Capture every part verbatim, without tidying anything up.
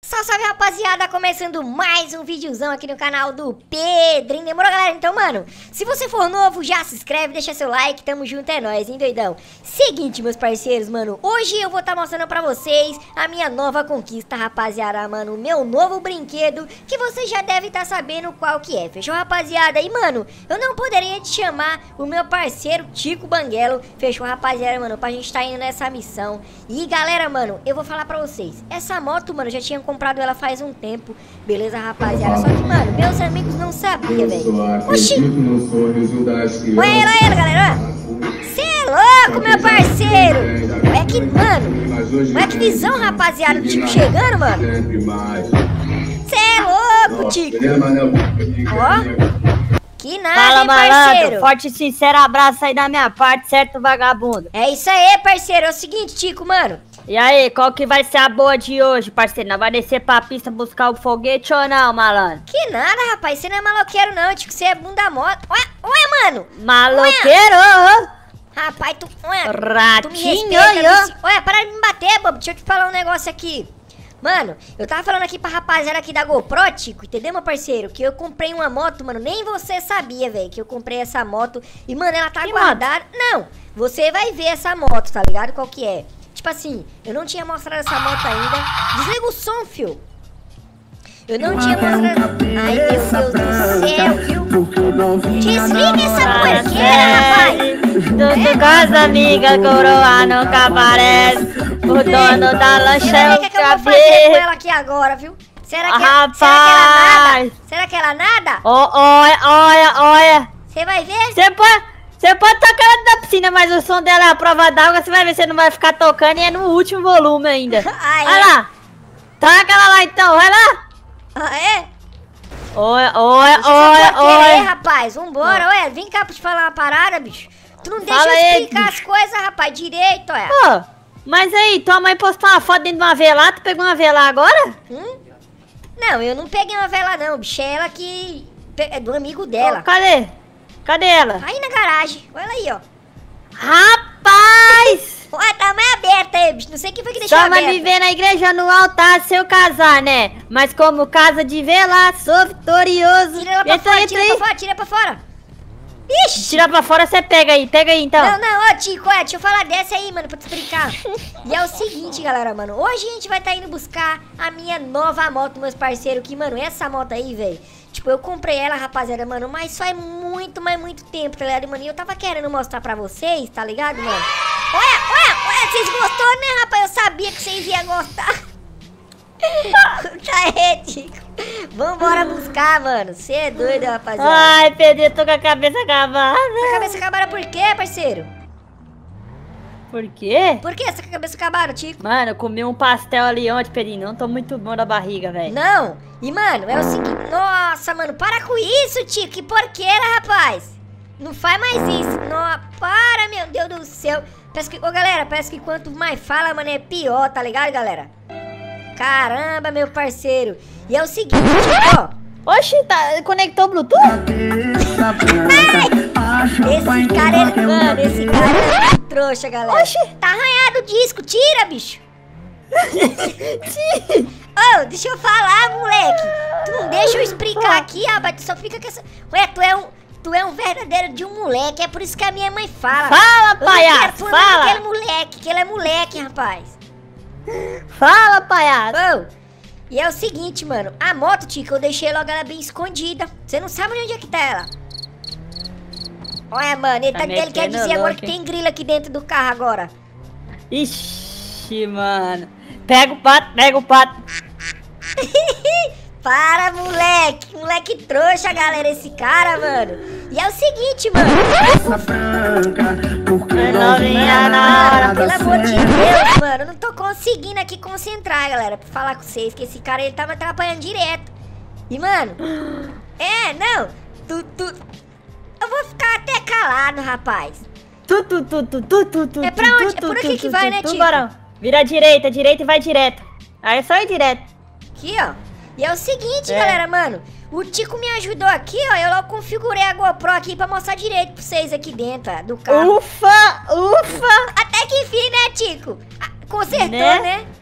Salve, salve, rapaziada, começando mais um videozão aqui no canal do Pedrinho. Demorou, galera? Então, mano, se você for novo, já se inscreve, deixa seu like, tamo junto, é nóis, hein, doidão? Seguinte, meus parceiros, mano, hoje eu vou estar tá mostrando pra vocês a minha nova conquista, rapaziada, mano, o meu novo brinquedo, que você já deve estar tá sabendo qual que é, fechou, rapaziada? E, mano, eu não poderia te chamar o meu parceiro Tico Banguelo, fechou, rapaziada, mano, pra gente tá indo nessa missão. E, galera, mano, eu vou falar pra vocês, essa moto, mano, eu já tinha comprado comprado ela faz um tempo, beleza, rapaziada? Só que, mano, meus amigos não sabiam, velho. Oxi! Olha ela, ela, galera, cê é louco, meu parceiro! Olha que, mano, olha que visão, rapaziada, do Tico chegando, mano. Cê é louco, Tico! Ó, que nada, fala, hein, malandro, parceiro? forte e sincero abraço aí da minha parte, certo, vagabundo? É isso aí, parceiro, é o seguinte, Tico, mano. E aí, qual que vai ser a boa de hoje, parceiro? Nós vai descer pra pista buscar o foguete ou não, malandro? Que nada, rapaz, você não é maloqueiro não, Tico, você é bunda mota. Olha, olha, mano. Maloqueiro! Olha. Rapaz, tu... Olha, ratinho, tu me respeita, me... Olha, para de me bater, bobo, deixa eu te falar um negócio aqui. Mano, eu tava falando aqui pra rapaziada aqui da GoPro, Tico, entendeu, meu parceiro? Que eu comprei uma moto, mano, nem você sabia, velho, que eu comprei essa moto. E, mano, ela tá que guardada. Moto? Não, você vai ver essa moto, tá ligado? Qual que é? Tipo assim, eu não tinha mostrado essa moto ainda. Desliga o som, fio. Eu não tinha mostrado. Ai, meu Deus do céu, viu? Desliga essa porqueira, rapaz. Tudo com as amigas, coroa nunca aparece. O dono da lancha é o que é que eu vou fazer com ela aqui agora, viu? Será que, rapaz. será que ela nada? Será que ela nada? Oh, olha, olha, olha. Você vai ver? Você pode... Você pode tocar ela da piscina, mas o som dela é a prova d'água, você vai ver, você não vai ficar tocando e é no último volume ainda. Ai, olha é. lá. Toca ela lá então, vai lá. Ah, é? Olha, olha, olha, olha. rapaz, vambora, ah. Olha, vem cá pra te falar uma parada, bicho. Tu não deixa Fala eu explicar aí, as coisas, rapaz, direito, olha. Pô, mas aí, tua mãe postou uma foto dentro de uma vela, tu pegou uma vela agora? Hum? Não, eu não peguei uma vela não, bicho, é ela que... é do amigo dela. Oh, cadê? Cadê ela? Aí na garagem. Olha aí, ó. Rapaz! Olha, tá mais aberta aí, bicho. Não sei quem foi que deixou aberta. Só vai viver na igreja no altar se eu casar, né? Mas como casa de velar, sou vitorioso. Tira ela pra entra, fora, entra tira aí. pra fora, tira pra fora. Ixi! Tira pra fora, você pega aí. Pega aí, então. Não, não, ô, Tico, é, deixa eu falar dessa aí, mano, pra te explicar. E é o seguinte, galera, mano. Hoje a gente vai estar tá indo buscar a minha nova moto, meus parceiros. Que, mano, essa moto aí, velho... Tipo, eu comprei ela, rapaziada, mano, mas faz muito, mas muito tempo, tá ligado, mano? E eu tava querendo mostrar pra vocês, tá ligado, mano? Olha, olha, olha, vocês gostaram, né, rapaz? Eu sabia que vocês iam gostar. Tá aí, Tico. Vambora buscar, mano. Você é doido, rapaziada. Ai, Pedro, eu tô com a cabeça acabada. A cabeça acabada por quê, parceiro? Por quê? Por que essa cabeça acabada, Tico? Mano, eu comi um pastel ali ontem, Pedrinho. Não tô muito bom da barriga, velho. Não. E, mano, é o seguinte... Nossa, mano, para com isso, Tico. Que porqueira, rapaz. Não faz mais isso. Não, para, meu Deus do céu. Parece que... Ô, galera, parece que quanto mais fala, mano, é pior, tá ligado, galera? Caramba, meu parceiro. E é o seguinte, Tico, ó. Oxi, tá, conectou o Bluetooth? Esse cara, ele, mano, esse cara é trouxa, galera. Oxi. Tá arranhado o disco, tira, bicho. Ô, oh, deixa eu falar, moleque. Tu não deixa eu explicar aqui, rapaz, tu só fica com essa... Ué, tu é um... Tu é um verdadeiro de um moleque, é por isso que a minha mãe fala. Fala, palhaço, fala. Aquele moleque, que ele é moleque, rapaz. Fala, palhaço. Oh, e é o seguinte, mano, a moto, Tico, eu deixei logo ela bem escondida. Você não sabe onde é que tá ela. Olha, mano, ele, tá, tá ele quer dizer louco, agora que hein? tem grilo aqui dentro do carro agora. Ixi, mano. Pega o pato, pega o pato. Para, moleque. Moleque trouxa, galera, esse cara, mano. E é o seguinte, mano. Novinha na hora. Pelo amor de Deus, mano. Eu não tô conseguindo aqui concentrar, galera, pra falar com vocês. Que esse cara, ele tá me atrapalhando direto. E, mano... É, não. Tu, tu... Eu vou ficar até calado, rapaz. Tu, tu, tu, tu, tu, tu, tu, é pra onde? É por aqui que vai, né, Tico? Vira à direita, direita e vai direto. Aí é só ir direto. Aqui, ó. E é o seguinte, é. galera, mano. O Tico me ajudou aqui, ó. Eu logo configurei a GoPro aqui pra mostrar direito pra vocês aqui dentro, ó, do carro. Ufa, ufa. Até que enfim, né, Tico? Consertou, né? né?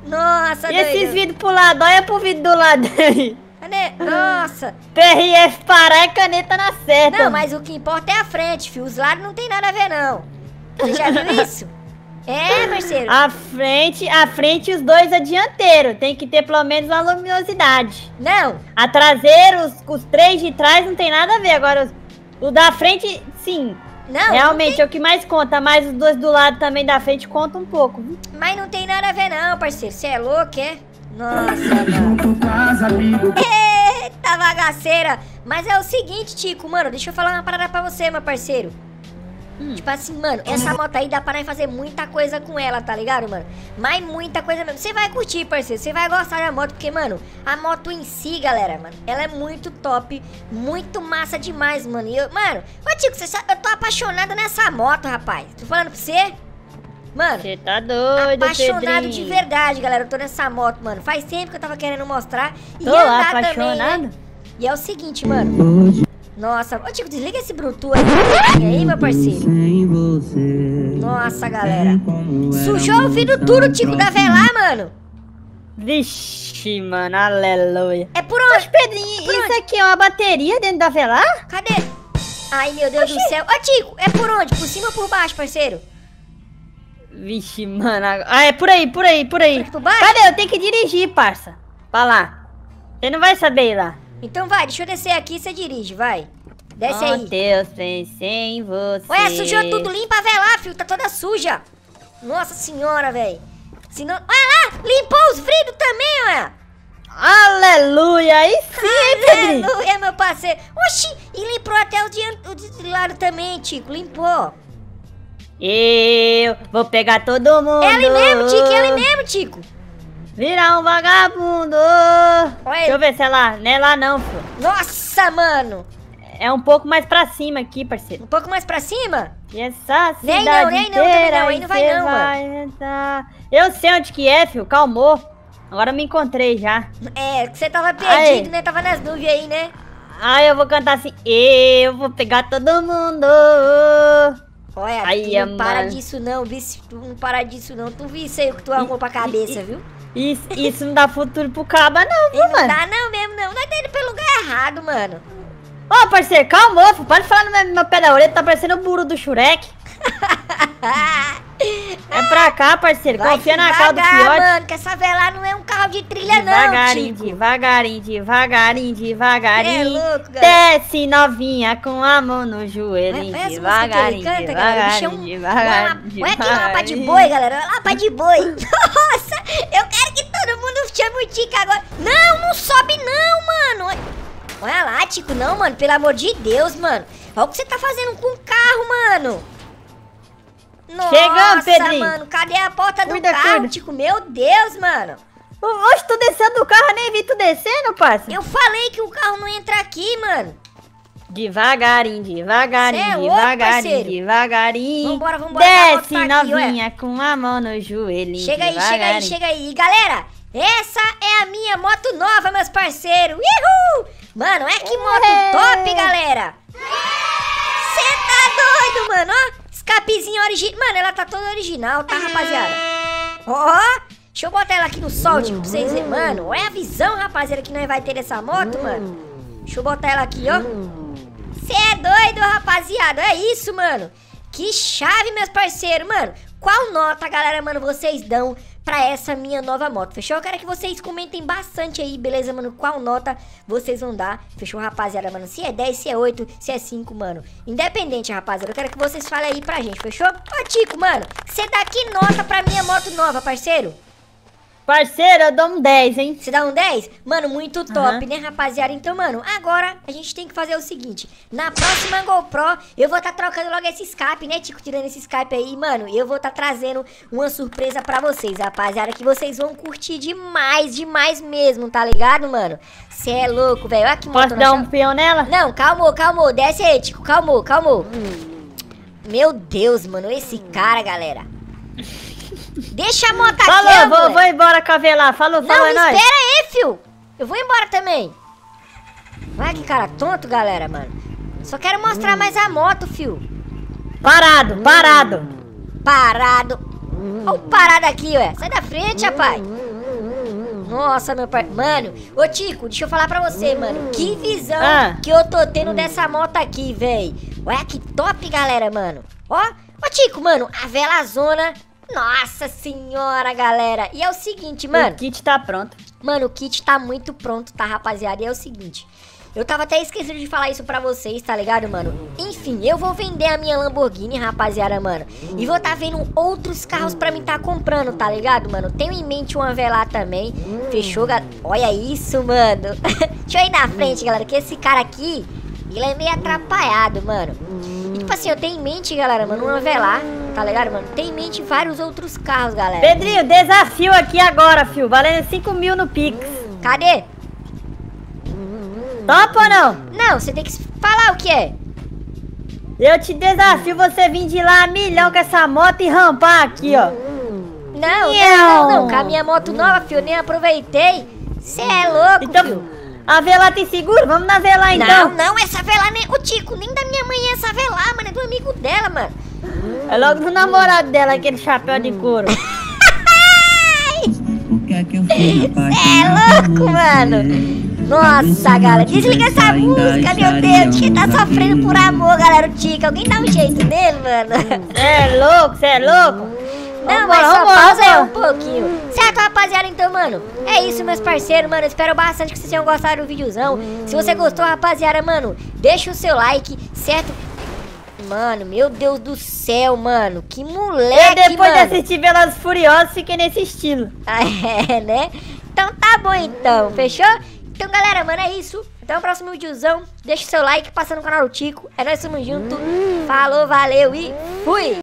Nossa, E esses doido. vidros pro lado, olha pro vidro do lado aí. Cadê? Nossa. P R F parar e caneta na certa. Não, mas o que importa é a frente, filho. Os lados não tem nada a ver, não. Você já viu isso? É, parceiro. A frente, a frente e os dois a dianteiro. Tem que ter pelo menos uma luminosidade. Não. A traseira, os, os três de trás não tem nada a ver. Agora, os, o da frente, sim. Não. Realmente não tem... é o que mais conta. Mas os dois do lado também da frente contam um pouco. Viu? Mas não tem nada a ver, não, parceiro. Você é louco, é? Nossa, mano. Eita bagaceira. Mas é o seguinte, Tico, mano. Deixa eu falar uma parada pra você, meu parceiro. Hum. Tipo assim, mano, essa moto aí dá pra nós fazer muita coisa com ela, tá ligado, mano? Mas muita coisa mesmo. Você vai curtir, parceiro. Você vai gostar da moto, porque, mano, a moto em si, galera, mano, ela é muito top, muito massa demais, mano. E eu, mano, ô Tico, você sabe, eu tô apaixonada nessa moto, rapaz. Tô falando pra você. Mano, Você tá doido, apaixonado Pedrinho. de verdade, galera. Eu tô nessa moto, mano. Faz tempo que eu tava querendo mostrar. E Tô andar apaixonado. também, né? E é o seguinte, mano. Nossa, ô Tico, desliga esse Bluetooth aí, aí, meu parceiro. Nossa, galera. Sujou o vidro tudo, Tico, da Velar, mano. Vixe, mano, aleluia. É por onde? Pedrinho, Por isso onde? aqui é uma bateria dentro da Velar? Cadê? Ai, meu Deus do céu. Ô, Tico, é por onde? Por cima ou por baixo, parceiro? Vixe, mano. Ah, é por aí, por aí, por aí. Por aqui por baixo? Cadê? Eu tenho que dirigir, parça. Pra lá. Você não vai saber ir lá. Então vai, deixa eu descer aqui e você dirige, vai. Desce Oh, aí. Deus, pensei em você. Ué, sujou tudo, limpa a Velar, filho, tá toda suja. Nossa senhora, velho. Senão... Olha lá, limpou os vidros também, olha. Aleluia, aí sim, hein, Pedrinho? Aleluia, meu parceiro. Oxi, e limpou até o de, o de lado também, Tico, limpou. Eu vou pegar todo mundo. É ali mesmo, Tico, é ali mesmo, Tico. Virar um vagabundo. Olha. Deixa eu ver se é lá. Não é lá não, filho. Nossa, mano. É um pouco mais pra cima aqui, parceiro. Um pouco mais pra cima? E essa Nem cidade não, nem não, inteira, também não, aí não vai cê não, vai entrar. Eu sei onde que é, filho, calmou. Agora eu me encontrei já. É, que você tava perdido, Aí. né? Tava nas nuvens aí, né? Aí eu vou cantar assim, eu vou pegar todo mundo. Olha, Aí, tu não para mano. disso não, vice, tu não para disso não. Tu viu isso aí que tu arrumou pra cabeça, viu? Isso, isso não dá futuro pro caba não, E viu, não mano? dá não mesmo, não. Nós tá indo pelo lugar errado, mano. Ô, parceiro, calma, filho. Pode falar no meu, meu pé da orelha, tá parecendo o buru do Shurek. É pra cá, parceiro, Vai confia na calda do devagar, fiote. mano, que essa Velar não é um carro de trilha Devagarinho, não, Tico. devagarinho, devagarinho, devagarinho. É louco, galera. Desce novinha com a mão no joelho. Olha essa música que ele Devagarinho, canta, galera. O bicho é um- devagarinho, uma- devagarinho. Olha aqui uma lapa de boi, galera. Uma lapa de boi. Nossa, eu quero que todo mundo chame o Tico agora. Não, não sobe não, mano. Olha lá, Tico. Não, mano. Pelo amor de Deus, mano. Olha o que você tá fazendo com o carro, mano. Nossa, Chegamos, Pedrinho. mano. Cadê a porta do Cuida, carro, cuida. Tico? Meu Deus, mano. Oxe, tu descendo do carro, nem vi tu descendo, parça. Eu falei que o carro não entra aqui, mano. Devagarinho, devagarinho, Cê é louco, devagarinho, parceiro. devagarinho. Vambora, vambora, que a moto Desce tá aqui, novinha com a mão no joelho. Chega aí, chega aí, chega aí. E galera, essa é a minha moto nova, meus parceiros. Uhul! Mano, olha que moto É. top, galera. Cê tá doido, mano, ó. Escapezinho original. Mano, ela tá toda original, tá, rapaziada? Ó, deixa eu botar ela aqui no sol, tipo, pra vocês verem. Mano, olha a visão, rapaziada, que nós vai ter dessa moto, mano. Deixa eu botar ela aqui, ó. Cê é doido, rapaziada. É isso, mano. Que chave, meus parceiros. Mano, qual nota, galera, mano, vocês dão pra essa minha nova moto? Fechou? Eu quero que vocês comentem bastante aí, beleza, mano? Qual nota vocês vão dar? Fechou, rapaziada, mano? Se é dez, se é oito, se é cinco, mano. Independente, rapaziada. Eu quero que vocês falem aí pra gente, fechou? Ô, Tico, mano, você dá que nota pra minha moto nova, parceiro? Parceiro, eu dou um dez, hein? Você dá um dez? Mano, muito top, Aham. né, rapaziada? Então, mano, agora a gente tem que fazer o seguinte. Na próxima GoPro, eu vou estar tá trocando logo esse escape, né, Tico? Tirando esse escape aí, mano. E eu vou estar tá trazendo uma surpresa pra vocês, rapaziada. Que vocês vão curtir demais, demais mesmo, tá ligado, mano? Cê é louco, velho. Olha que moto Posso dar um nós- peão nela? Não, calmou, calmou. Desce aí, Tico. Calmou, calmou. Meu Deus, mano. Esse cara, galera. Deixa a moto aqui, Falou, ó, vou, moleque. vou embora cavelar. Falou, Não, falou, é espera nóis. aí, fio. Eu vou embora também. Olha que cara tonto, galera, mano. Só quero mostrar mais a moto, fio. Parado, parado. Parado. Olha o parado aqui, ué. Sai da frente, rapaz. Nossa, meu pai. Mano, ô Tico, deixa eu falar pra você, mano. Que visão Ah. que eu tô tendo dessa moto aqui, véi. Olha que top, galera, mano. Ó, ô Tico, mano, a velazona. Nossa senhora, galera. E é o seguinte, mano. O kit tá pronto. Mano, o kit tá muito pronto, tá, rapaziada? E é o seguinte. Eu tava até esquecendo de falar isso pra vocês, tá ligado, mano? Enfim, eu vou vender a minha Lamborghini, rapaziada, mano. E vou tá vendo outros carros pra mim tá comprando, tá ligado, mano? Tenho em mente uma Velar também. Fechou, galera? Olha isso, mano. Deixa eu ir na frente, galera, que esse cara aqui, ele é meio atrapalhado, mano. E tipo assim, eu tenho em mente, galera, mano, uma Velar, tá ligado, mano? Tenho em mente vários outros carros, galera. Pedrinho, desafio aqui agora, fio. Valendo cinco mil no Pix. Cadê? Topa ou não? Não, você tem que falar o que é. Eu te desafio você vir de lá a milhão com essa moto e rampar aqui, ó. Não, não, não, não. Com a minha moto nova, fio, nem aproveitei. Cê é louco, Então, fio. a Velar tem seguro? Vamos na Velar então. Não, não, essa Velar nem... Ô, Tico, nem da minha mãe é essa Velar, mano. É do amigo dela, mano. É logo do namorado dela, aquele chapéu de couro. Cê é louco, mano. Nossa, galera, desliga essa música, meu Deus. Que tá sofrendo por amor, galera, o Tico. Alguém dá um jeito nele, mano. Cê é louco, cê é louco? Não, Vambora, mas só vambora, pausa aí vambora. um pouquinho. Certo, rapaziada? Então, mano, é isso, meus parceiros, mano. Espero bastante que vocês tenham gostado do videozão. Se você gostou, rapaziada, mano, deixa o seu like, certo? Mano, meu Deus do céu, mano. Que moleque, Eu depois mano. de assistir Velozes e Furiosos, fiquei nesse estilo. Ah, é, né? Então tá bom, então. Fechou? Então, galera, mano, é isso. Até o próximo videozão. Deixa o seu like, passa no canal do Tico. É nóis, tamo junto. Falou, valeu e fui!